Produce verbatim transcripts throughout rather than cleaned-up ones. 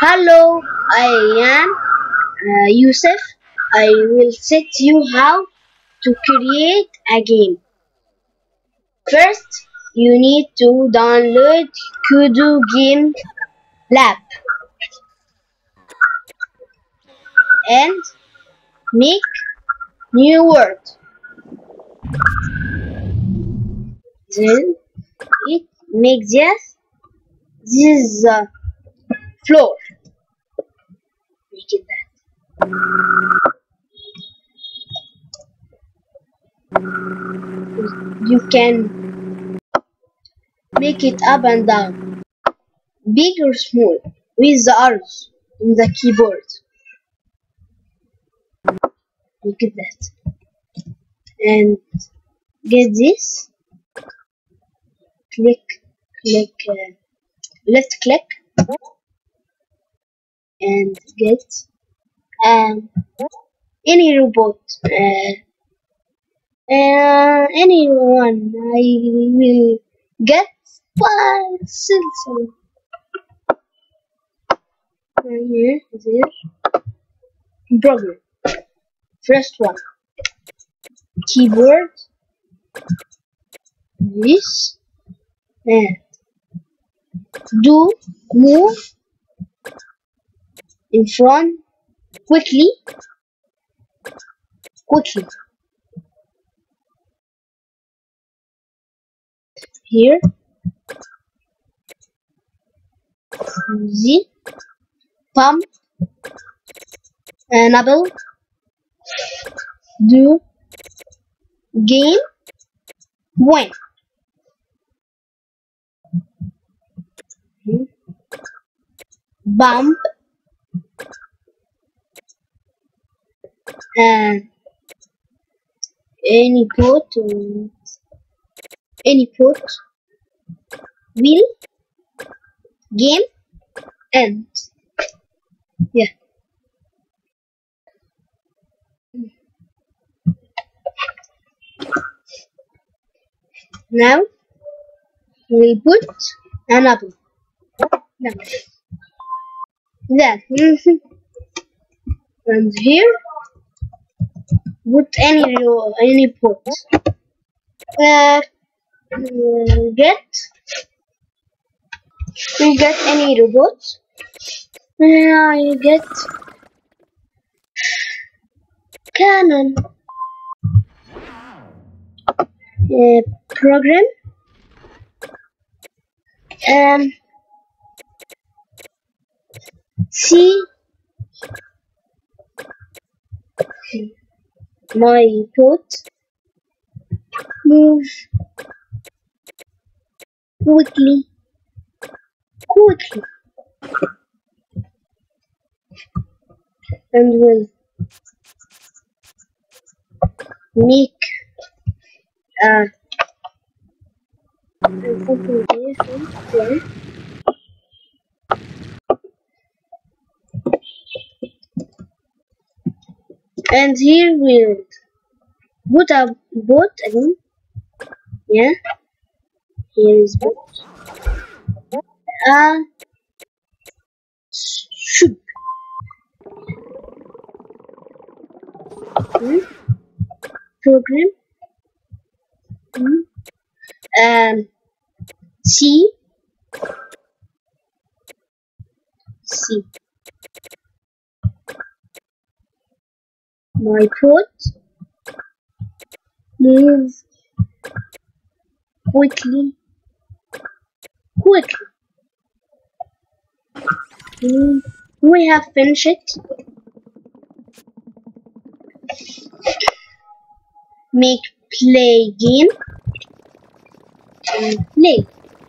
Hello, I am uh, Yusuf. I will teach you how to create a game. First, you need to download Kudu Game Lab and make new word. Then it makes this this uh, floor. Make it that. You can make it up and down, big or small, with the arrows in the keyboard. Look at that. And get this. Click, click, uh, left click, and get um, any robot. Uh, uh, anyone. I will get one sensor. Here, there. Program. First one. Keyboard. This. And do move in front quickly. Quickly. Here. Z. Pump. Enable. Do. Game. Win. Bump. And any port. Uh, any port. Will. Game. End. Yeah. Now we'll put an apple. No. There. And here put any any put. Uh, get you get any robot. Uh, you get Canon. Uh, program. Um. See my pot move quickly, quickly, and will make uh, something different. And here we'll put a boat again. Yeah, here is boat. Uh, ship. Hmm? Program. Hmm? Um, C. C. My pot move quickly, quickly. Mm, we have finished it. Make play game and play.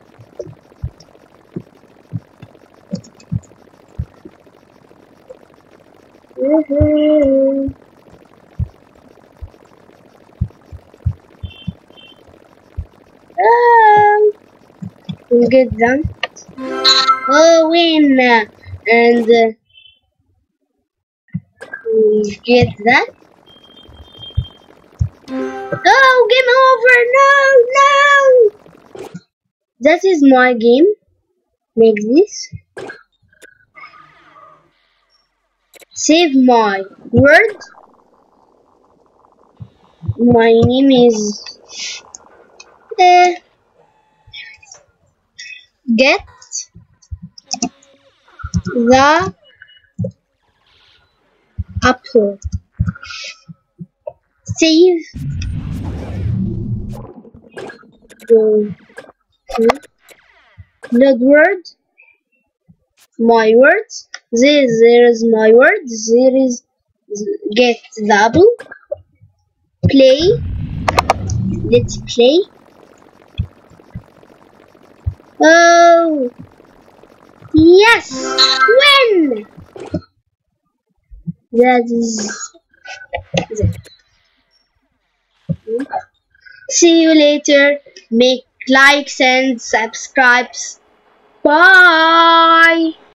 Mm-hmm. Um, we'll get done. Oh, win! Uh, and uh, we get that. Oh, game over! No, no! That is my game. Make this. Save my word. My name is uh, get the apple. Save. Go to load word. My words. There, there is my word. There is get the apple. Play. Let's play. Oh, yes, win. That is it. See you later. Make likes and subscribes. Bye.